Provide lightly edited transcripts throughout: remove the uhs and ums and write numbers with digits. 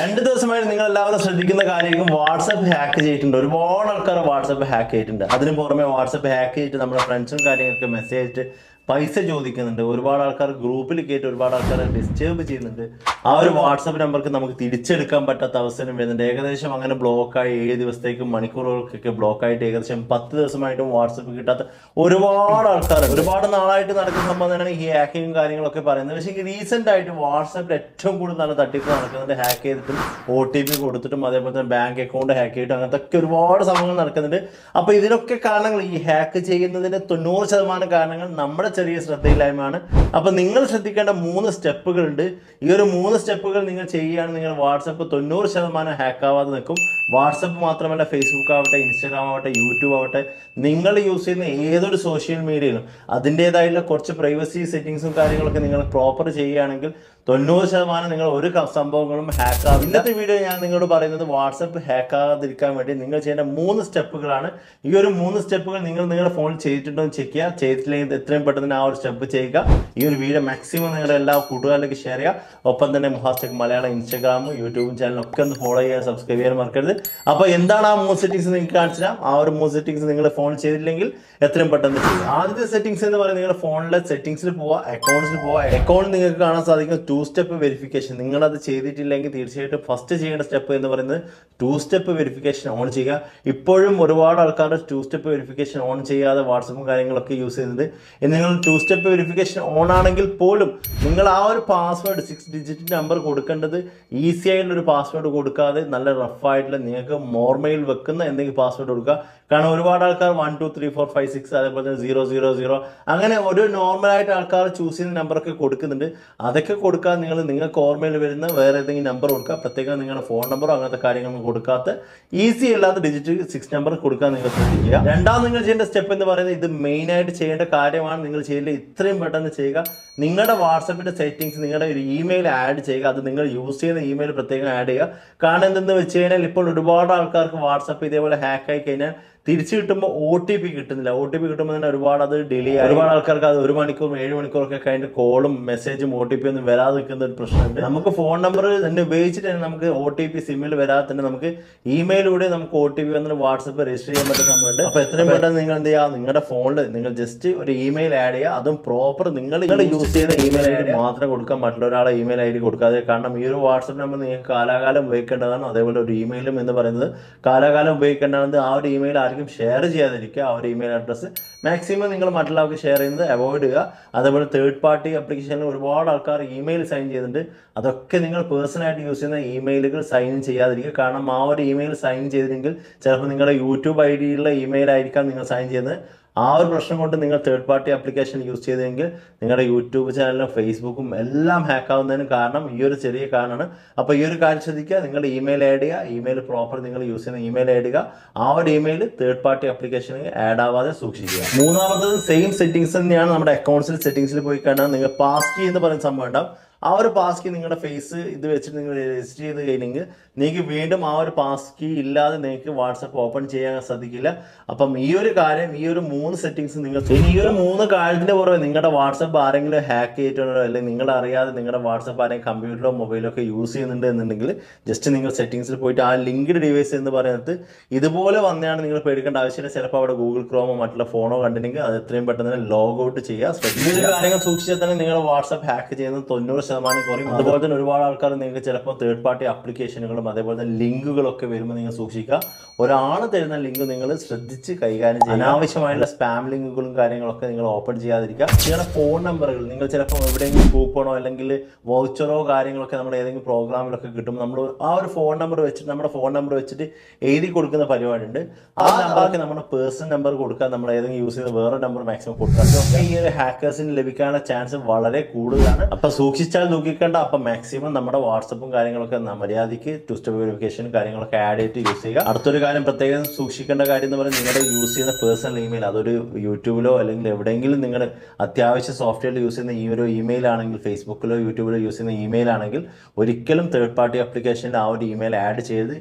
2 ദിവസമായിട്ട് നിങ്ങൾ എല്ലാവരും ശ്രദ്ധിക്കുന്ന കാര്യമായിരിക്കും വാട്സ്ആപ്പ് ഹാക്ക് ചെയ്തിട്ടുണ്ട്. ഒരുപാട് ആൾക്കാർ വാട്സ്ആപ്പ് ഹാക്ക് ചെയ്തിട്ടുണ്ട്. അതിന് പുറമെ വാട്സ്ആപ്പ് ഹാക്ക് ചെയ്തിട്ട് നമ്മുടെ ഫ്രണ്ട്സും കാര്യങ്ങളൊക്കെ മെസ്സേജ് അയച്ചിട്ട് പൈസ ചോദിക്കുന്നുണ്ട്. ഒരുപാട് ആൾക്കാർ ഗ്രൂപ്പിൽ കയറ്റി ഒരുപാട് ആൾക്കാർ ഡിസ്റ്റർബ് ചെയ്യുന്നുണ്ട്. ആ ഒരു വാട്സ്ആപ്പ് നമ്പർക്ക് നമുക്ക് തിരിച്ചെടുക്കാൻ പറ്റാത്ത അവസരം വരുന്നുണ്ട്. ഏകദേശം അങ്ങനെ ബ്ലോക്കായി 7 ദിവസത്തേക്കും മണിക്കൂറുകൾക്കൊക്കെ ബ്ലോക്കായിട്ട് ഏകദേശം 10 ദിവസമായിട്ടും വാട്സ്ആപ്പ് കിട്ടാത്ത ഒരുപാട് ആൾക്കാർ ഒരുപാട് നാളായിട്ട് നടക്കുന്ന സംഭവം തന്നെയാണ് ഈ ഹാക്കിങ്ങും കാര്യങ്ങളൊക്കെ പറയുന്നത്. പക്ഷേ റീസെന്റ് ആയിട്ട് വാട്സ്ആപ്പിൽ ഏറ്റവും കൂടുതൽ നല്ല തട്ടിപ്പ് നടക്കുന്നുണ്ട്. ഹാക്ക് ചെയ്തിട്ടും OTP കൊടുത്തിട്ടും അതേപോലെ തന്നെ ബാങ്ക് അക്കൗണ്ട് ഹാക്ക് ചെയ്തിട്ടും അങ്ങനത്തെ ഒക്കെ ഒരുപാട് സംഭവങ്ങൾ നടക്കുന്നുണ്ട്. അപ്പൊ ഇതിനൊക്കെ കാരണങ്ങൾ ഈ ഹാക്ക് ചെയ്യുന്നതിന്റെ 90% കാരണങ്ങൾ നമ്മുടെ ചെറിയ ശ്രദ്ധയില്ലായ്മയാണ്. അപ്പൊ നിങ്ങൾ ശ്രദ്ധിക്കേണ്ട 3 സ്റ്റെപ്പുകളുണ്ട്. ഈ ഒരു 3 സ്റ്റെപ്പുകൾ നിങ്ങൾ ചെയ്യുകയാണെങ്കിൽ നിങ്ങൾ വാട്സപ്പ് 90% ഹാക്ക് ആവാതെ നിൽക്കും. വാട്സപ്പ് മാത്രമല്ല, ഫേസ്ബുക്ക് ആവട്ടെ, ഇൻസ്റ്റാഗ്രാം ആവട്ടെ, യൂട്യൂബ് ആവട്ടെ, നിങ്ങൾ യൂസ് ചെയ്യുന്ന ഏതൊരു സോഷ്യൽ മീഡിയയിലും അതിൻ്റെതായുള്ള കുറച്ച് പ്രൈവസി സെറ്റിംഗ്സും കാര്യങ്ങളൊക്കെ നിങ്ങൾ പ്രോപ്പർ ചെയ്യുകയാണെങ്കിൽ 90% നിങ്ങൾ ഒരു സംഭവങ്ങളും ഹാക്ക് ആവില്ല. ഇന്നത്തെ വീഡിയോ ഞാൻ നിങ്ങളോട് പറയുന്നത് വാട്സപ്പ് ഹാക്ക് ആകാതിരിക്കാൻ വേണ്ടി നിങ്ങൾ ചെയ്യേണ്ട 3 സ്റ്റെപ്പുകളാണ്. ഈ ഒരു 3 സ്റ്റെപ്പുകൾ നിങ്ങൾ നിങ്ങളുടെ ഫോണിൽ ചെയ്തിട്ടുണ്ടോ എന്ന് ചെക്ക് ചെയ്യുക. ചെയ്തിട്ടില്ലെങ്കിൽ എത്രയും പെട്ടെന്ന് ആ ഒരു സ്റ്റെപ്പ് ചെയ്യുക. ഈ ഒരു വീഡിയോ മാക്സിമം നിങ്ങളുടെ എല്ലാ കൂട്ടുകാരിലേക്ക് ഷെയർ ചെയ്യുക. ഒപ്പം തന്നെ മുഹാസ്റ്റെക് മലയാളം ഇൻസ്റ്റാഗ്രാമും യൂട്യൂബും ചാനലും ഒക്കെ ഒന്ന് ഫോളോ ചെയ്യാൻ, സബ്സ്ക്രൈബ് ചെയ്യാൻ മറക്കരുത്. അപ്പോൾ എന്താണ് ആ 3 സെറ്റിംഗ്സ് നിങ്ങൾക്ക് കാണിച്ചു തരാം. ആ ഒരു 3 സെറ്റിംഗ്സ് നിങ്ങൾ ഫോൺ ചെയ്തിട്ടില്ലെങ്കിൽ എത്രയും പെട്ടെന്ന് ചെയ്യുക. ആദ്യത്തെ സെറ്റിംഗ്സ് എന്ന് പറയുന്നത് നിങ്ങളുടെ ഫോണിലെ സെറ്റിംഗ്സിൽ പോവുക, അക്കൗണ്ട്സിൽ പോവുക. അക്കൗണ്ട് നിങ്ങൾക്ക് കാണാൻ സാധിക്കും 2 സ്റ്റെപ്പ് വെരിഫിക്കേഷൻ. നിങ്ങളത് ചെയ്തിട്ടില്ലെങ്കിൽ തീർച്ചയായിട്ടും ഫസ്റ്റ് ചെയ്യേണ്ട സ്റ്റെപ്പ് എന്ന് പറയുന്നത് 2 സ്റ്റെപ്പ് വെരിഫിക്കേഷൻ ഓൺ ചെയ്യുക. ഇപ്പോഴും ഒരുപാട് ആൾക്കാർ 2 സ്റ്റെപ്പ് വെരിഫിക്കേഷൻ ഓൺ ചെയ്യാതെ വാട്സപ്പും കാര്യങ്ങളൊക്കെ യൂസ് ചെയ്യുന്നത്. നിങ്ങൾ 2 സ്റ്റെപ്പ് വെരിഫിക്കേഷൻ ഓൺ ആണെങ്കിൽ പോലും നിങ്ങൾ ആ ഒരു പാസ്വേഡ് 6 ഡിജിറ്റ് നമ്പർ കൊടുക്കേണ്ടത് ഈസി ആയിട്ടുള്ള ഒരു പാസ്വേഡ് കൊടുക്കാതെ നല്ല റഫായിട്ടുള്ള നിങ്ങൾക്ക് ഓർമ്മയിൽ വെക്കുന്ന എന്തെങ്കിലും പാസ്വേഡ് കൊടുക്കുക. കാരണം ഒരുപാട് ആൾക്കാർ 1 2 3 4 5 6 അതേപോലെ തന്നെ 0 0 0 അങ്ങനെ ഒരു നോർമലായിട്ട് ആൾക്കാർ ചൂസ് ചെയ്യുന്ന നമ്പറൊക്കെ കൊടുക്കുന്നുണ്ട്. അതൊക്കെ കൊടുക്കാൻ നിങ്ങൾക്ക് ഓർമ്മയിൽ വരുന്ന വേറെ ഏതെങ്കിലും നമ്പർ കൊടുക്കുക. പ്രത്യേകം നിങ്ങളുടെ ഫോൺ നമ്പറോ അങ്ങനത്തെ കാര്യങ്ങളൊന്നും കൊടുക്കാത്ത ഈസി അല്ലാത്ത ഡിജിറ്റ് 6 നമ്പർ കൊടുക്കാൻ നിങ്ങൾ ശ്രദ്ധിക്കുക. രണ്ടാമത് നിങ്ങൾ ചെയ്യേണ്ട സ്റ്റെപ്പ് എന്ന് പറയുന്നത് ഇത് മെയിൻ ആയിട്ട് ചെയ്യേണ്ട കാര്യമാണ്. നിങ്ങൾ ചെയ്യേണ്ടത് ഇത്രയും പെട്ടെന്ന് ചെയ്യുക. നിങ്ങളുടെ വാട്സപ്പിന്റെ സെറ്റിംഗ്സ് നിങ്ങളുടെ ഒരു ഇമെയിൽ ആഡ് ചെയ്യുക. അത് നിങ്ങൾ യൂസ് ചെയ്യുന്ന ഇമെയിൽ പ്രത്യേകം ആഡ് ചെയ്യുക. കാരണം എന്തെന്ന് വെച്ച് കഴിഞ്ഞാൽ ഇപ്പോൾ ഒരുപാട് ആൾക്കാർക്ക് വാട്സപ്പ് ഇതേപോലെ ഹാക്ക് ആയി കഴിഞ്ഞാൽ തിരിച്ചു കിട്ടുമ്പോൾ OTP കിട്ടുന്നില്ല. OTP കിട്ടുമ്പോൾ തന്നെ ഒരുപാട് അത് ഡിലേ ആയി. ഒരുപാട് ആൾക്കാർക്ക് അത് 1 മണിക്കൂർ 7 മണിക്കൂറൊക്കെ കഴിഞ്ഞിട്ട് കോളും മെസ്സേജും OTP ഒന്നും വരാതെ നിൽക്കുന്ന ഒരു പ്രശ്നമുണ്ട്. നമുക്ക് ഫോൺ നമ്പർ തന്നെ ഉപയോഗിച്ചിട്ട് തന്നെ നമുക്ക് OTP സിമ്മിൽ വരാതെ തന്നെ നമുക്ക് ഇമെയിലൂടെ നമുക്ക് OTP വന്നിട്ട് വാട്സപ്പ് രജിസ്റ്റർ ചെയ്യാൻ പറ്റുന്ന സംഭവമുണ്ട്. അപ്പൊ എത്രയും പെട്ടെന്ന് നിങ്ങൾ എന്ത് ചെയ്യുക, നിങ്ങളുടെ ഫോണിൽ നിങ്ങൾ ജസ്റ്റ് ഒരു ഇമെയിൽ ആഡ് ചെയ്യുക. അതും പ്രോപ്പർ നിങ്ങൾ യൂസ് ചെയ്യുന്ന ഇമെയിൽ ID മാത്രം കൊടുക്കാൻ പറ്റില്ല, ഒരാളെ ഇമെയിൽ ID കൊടുക്കാതെ. കാരണം ഈ ഒരു വാട്സപ്പ് നമ്പർ നിങ്ങൾക്ക് കാലാകാലം ഉപയോഗിക്കേണ്ടതാണ്. അതേപോലെ ഒരു ഇമെയിലും എന്ന് പറയുന്നത് കാലാകാലം ഉപയോഗിക്കേണ്ടതാണ്. ആ ഒരു ഇമെയിൽ ഷെയർ ചെയ്യാതിരിക്കുക. ആ ഒരു ഇമെയിൽ അഡ്രസ്സ് മാക്സിമം നിങ്ങൾ മറ്റുള്ളവർക്ക് ഷെയർ ചെയ്യുന്നത് അവോയ്ഡ് ചെയ്യുക. അതേപോലെ തേർഡ് പാർട്ടി ആപ്ലിക്കേഷനിൽ ഒരുപാട് ആൾക്കാർ ഇമെയിൽ സൈൻ ചെയ്യുന്നുണ്ട്. അതൊക്കെ നിങ്ങൾ പേഴ്സണലായിട്ട് യൂസ് ചെയ്യുന്ന ഇമെയിലുകൾ സൈൻ ചെയ്യാതിരിക്കുക. കാരണം ആ ഒരു ഇമെയിൽ സൈൻ ചെയ്തില്ലെങ്കിൽ ചിലപ്പോൾ നിങ്ങളുടെ യൂട്യൂബ് ID ഉള്ള ഇമെയിൽ ആയിരിക്കാം നിങ്ങൾ സൈൻ ചെയ്യുന്നത്. ആ ഒരു പ്രശ്നം കൊണ്ട് നിങ്ങൾ തേർഡ് പാർട്ടി ആപ്ലിക്കേഷൻ യൂസ് ചെയ്തെങ്കിൽ നിങ്ങളുടെ യൂട്യൂബ് ചാനലും ഫേസ്ബുക്കും എല്ലാം ഹാക്ക് ആവുന്നതിന് കാരണം ഈ ഒരു ചെറിയ കാരണമാണ്. അപ്പോൾ ഈ ഒരു കാര്യം ശ്രദ്ധിക്കുക. നിങ്ങളുടെ ഇമെയിൽ ആഡ് ചെയ്യുക. ഇമെയിൽ പ്രോപ്പർ നിങ്ങൾ യൂസ് ചെയ്യുന്ന ഇമെയിൽ ആഡ് ചെയ്യുക. ആ ഒരു ഇമെയിൽ തേർഡ് പാർട്ടി ആപ്ലിക്കേഷനിൽ ആഡ് ആവാതെ സൂക്ഷിക്കുക. മൂന്നാമത്തത് സെയിം സെറ്റിംഗ്സ് തന്നെയാണ്. നമ്മുടെ അക്കൗണ്ട്സിൽ സെറ്റിംഗ്സിൽ പോയി കഴിഞ്ഞാൽ നിങ്ങൾ പാസ് കീ എന്ന് പറയുന്ന സംഭവം ഉണ്ടാവും. ആ ഒരു പാസ് കീ നിങ്ങളുടെ ഫേസ് ഇത് വെച്ചിട്ട് നിങ്ങൾ രജിസ്റ്റർ ചെയ്ത് കഴിഞ്ഞെങ്കിൽ നിങ്ങൾക്ക് വീണ്ടും ആ ഒരു പാസ് കീ ഇല്ലാതെ നിങ്ങൾക്ക് വാട്സപ്പ് ഓപ്പൺ ചെയ്യാൻ സാധിക്കില്ല. അപ്പം ഈ ഒരു കാര്യം, ഈ ഒരു 3 സെറ്റിംഗ്സ് നിങ്ങൾ ഈ ഒരു 3 കാര്യത്തിന്റെ പുറമെ നിങ്ങളുടെ വാട്സപ്പ് ആരെങ്കിലും ഹാക്ക് ചെയ്തിട്ടുണ്ടോ അല്ലെങ്കിൽ നിങ്ങൾ അറിയാതെ നിങ്ങളുടെ വാട്സപ്പ് ആരെങ്കിലും കമ്പ്യൂട്ടറോ മൊബൈലോ ഒക്കെ യൂസ് ചെയ്യുന്നുണ്ട് എന്നുണ്ടെങ്കിൽ ജസ്റ്റ് നിങ്ങൾ സെറ്റിംഗ്സിൽ പോയിട്ട് ആ ലിങ്ക്ഡ് ഡിവൈസ് എന്ന് പറയുന്നത് ഇതുപോലെ വന്നെയാണ് നിങ്ങൾ പേടിക്കേണ്ട ആവശ്യമില്ല. ചിലപ്പോൾ അവിടെ ഗൂഗിൾ ക്രോമോ മറ്റുള്ള ഫോണോ കണ്ടിട്ടുണ്ടെങ്കിൽ അത് എത്രയും പെട്ടെന്ന് തന്നെ ലോഗ് ഔട്ട് ചെയ്യുക. ഈ കാര്യങ്ങൾ സൂക്ഷിച്ചാൽ തന്നെ നിങ്ങളുടെ വാട്സപ്പ് ഹാക്ക് ചെയ്യുന്നത് 90% കുറയും. അതുപോലെ തന്നെ ഒരുപാട് ആൾക്കാർ നിങ്ങൾക്ക് ചിലപ്പോൾ തേർഡ് പാർട്ടി ആപ്ലിക്കേഷനുകളും അതേപോലെ തന്നെ ലിങ്കുകളൊക്കെ വരുമ്പോൾ നിങ്ങൾ സൂക്ഷിക്കുക. ഒരാൾ തരുന്ന ലിങ്ക് നിങ്ങൾ ശ്രദ്ധിച്ച് കൈകാര്യം ചെയ്യുക. അനാവശ്യമായുള്ള സ്പാം ലിങ്കുകളും കാര്യങ്ങളൊക്കെ നിങ്ങൾ ഓപ്പൺ ചെയ്യാതിരിക്കുക. നിങ്ങളുടെ ഫോൺ നമ്പറുകൾ നിങ്ങൾ ചിലപ്പോൾ എവിടെയെങ്കിലും കൂപ്പണോ അല്ലെങ്കിൽ വൗച്ചറോ കാര്യങ്ങളൊക്കെ നമ്മുടെ ഏതെങ്കിലും പ്രോഗ്രാമിലൊക്കെ കിട്ടും. നമ്മൾ ആ ഒരു ഫോൺ നമ്പർ വെച്ചിട്ട് നമ്മുടെ ഫോൺ നമ്പർ വെച്ചിട്ട് എഴുതി കൊടുക്കുന്ന പരിപാടി ഉണ്ട്. ആ നമ്പർക്ക് നമ്മുടെ പേഴ്സണൽ നമ്പർ കൊടുക്കുക. നമ്മൾ ഏതെങ്കിലും യൂസ് ചെയ്യുന്ന വേറെ നമ്പർ മാക്സിമം കൊടുക്കുക. അതൊക്കെ ഈ ഒരു ഹാക്കേഴ്സിന് ലഭിക്കാനുള്ള ചാൻസ് വളരെ കൂടുതലാണ്. അപ്പൊ സൂക്ഷിച്ചാൽ നോക്കിക്കണ്ട. അപ്പൊ മാക്സിമം നമ്മുടെ വാട്സപ്പും കാര്യങ്ങളൊക്കെ മര്യാദയ്ക്ക് 2 സ്റ്റെപ്പ് വെരിഫിക്കേഷൻ കാര്യങ്ങളൊക്കെ ആഡ് ചെയ്തിട്ട് യൂസ് ചെയ്യുക. അടുത്തൊരു കാര്യം പ്രത്യേകം സൂക്ഷിക്കേണ്ട കാര്യം എന്ന് പറയുന്നത് നിങ്ങളുടെ യൂസ് ചെയ്യുന്ന പേഴ്സണൽ ഇമെയിൽ, അതൊരു യൂട്യൂബിലോ അല്ലെങ്കിൽ എവിടെയെങ്കിലും നിങ്ങൾ അത്യാവശ്യ സോഫ്റ്റ്വെയറിൽ യൂസ് ചെയ്യുന്ന ഈ ഒരു ഇമെയിൽ ആണെങ്കിൽ, ഫേസ്ബുക്കിലോ യൂട്യൂബിലോ യൂസ് ചെയ്യുന്ന ഇമെയിൽ ആണെങ്കിൽ ഒരിക്കലും തേർഡ് പാർട്ടി ആപ്ലിക്കേഷനിൽ ആ ഒരു ഇമെയിൽ ആഡ് ചെയ്ത്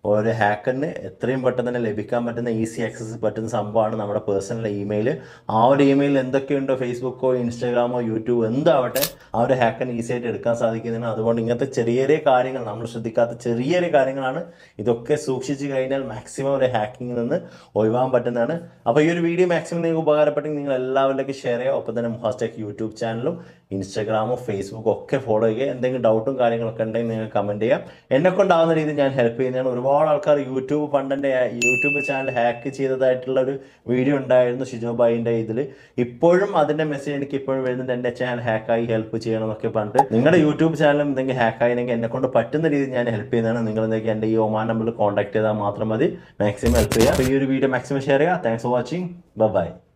ഒരു ഹാക്കറിന് എത്രയും പെട്ടെന്ന് തന്നെ ലഭിക്കാൻ പറ്റുന്ന ഈസി ആക്സസ് പറ്റുന്ന സംഭവമാണ് നമ്മുടെ പേഴ്സണൽ ഇമെയിൽ. ആ ഒരു ഇമെയിൽ എന്തൊക്കെയുണ്ടോ ഫേസ്ബുക്കോ ഇൻസ്റ്റാഗ്രാമോ യൂട്യൂബ് എന്താവട്ടെ ആ ഒരു ഹാക്കറിന് ഈസി ആയിട്ട് എടുക്കാൻ സാധിക്കുന്നതാണ്. അതുകൊണ്ട് ഇങ്ങനത്തെ ചെറിയ ചെറിയ കാര്യങ്ങൾ നമ്മൾ ശ്രദ്ധിക്കാത്ത ചെറിയ ചെറിയ കാര്യങ്ങളാണ്. ഇതൊക്കെ സൂക്ഷിച്ച് കഴിഞ്ഞാൽ മാക്സിമം ഒരു ഹാക്കിങ്ങിൽ നിന്ന് ഒഴിവാൻ പറ്റുന്നതാണ്. അപ്പോൾ ഈ ഒരു വീഡിയോ മാക്സിമം നിങ്ങൾക്ക് ഉപകാരപ്പെട്ടെങ്കിൽ നിങ്ങൾ എല്ലാവരിലേക്കും ഷെയർ ചെയ്യുക. ഒപ്പം തന്നെ മുഹാസ് യൂട്യൂബ് ചാനലും ഇൻസ്റ്റാഗ്രാമും ഫേസ്ബുക്കും ഒക്കെ ഫോളോ ചെയ്യുക. എന്തെങ്കിലും ഡൗട്ടും കാര്യങ്ങളൊക്കെ ഉണ്ടെങ്കിൽ നിങ്ങൾ കമൻറ്റ് ചെയ്യാം. എന്നെ കൊണ്ടാവുന്ന രീതിയിൽ ഞാൻ ഹെൽപ്പ് ചെയ്യുന്നതാണ്. ഒരുപാട് ആൾക്കാർ യൂട്യൂബ് ചാനൽ ഹാക്ക് ചെയ്തതായിട്ടുള്ള ഒരു വീഡിയോ ഉണ്ടായിരുന്നു ഷിജോബായിൻ്റെ ഇതിൽ. ഇപ്പോഴും അതിൻ്റെ മെസ്സേജ് എനിക്ക് ഇപ്പോഴും വരുന്നുണ്ട്, എൻ്റെ ചാനൽ ഹാക്കായി ഹെൽപ്പ് ചെയ്യണം എന്നൊക്കെ പറഞ്ഞിട്ട്. നിങ്ങളുടെ യൂട്യൂബ് ചാനലും എന്തെങ്കിലും ഹാക്കായില്ലെങ്കിൽ എന്നെ കൊണ്ട് പറ്റുന്ന രീതിയിൽ ഞാൻ ഹെൽപ്പ് ചെയ്യുന്നതാണ്. നിങ്ങൾ എന്തെങ്കിലും എൻ്റെ ഈ ഒമാൻ നമ്പറിൽ കോൺടാക്ട് ചെയ്താൽ മാത്രം മതി. മാക്സിമം ഹെൽപ്പ് ചെയ്യുക. അപ്പോൾ ഈ ഒരു വീഡിയോ മാക്സിമം ഷെയർ ചെയ്യുക. Thanks for watching. ബൈ.